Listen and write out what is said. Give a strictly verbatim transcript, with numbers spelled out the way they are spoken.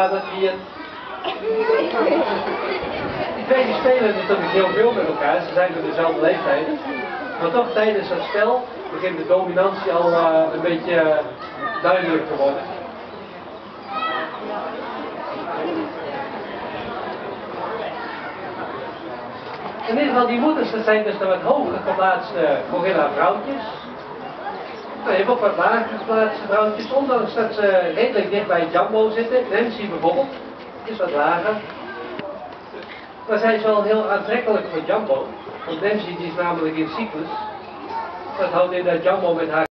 vader, hier. Die twee die spelen natuurlijk heel veel met elkaar, ze zijn van dezelfde leeftijd. Maar toch tijdens het spel begint de dominantie al uh, een beetje uh, duidelijk te worden. In ieder geval, die moeders, dat zijn dus de wat hoger geplaatste gorilla vrouwtjes. Nou, je hebt ook wat lager geplaatste vrouwtjes, ondanks dat ze redelijk dicht bij Jumbo zitten. Nancy bijvoorbeeld, is wat lager. Maar zij is wel heel aantrekkelijk voor Jumbo, want Nancy die is namelijk in cyclus. Dat houdt in dat Jumbo met haar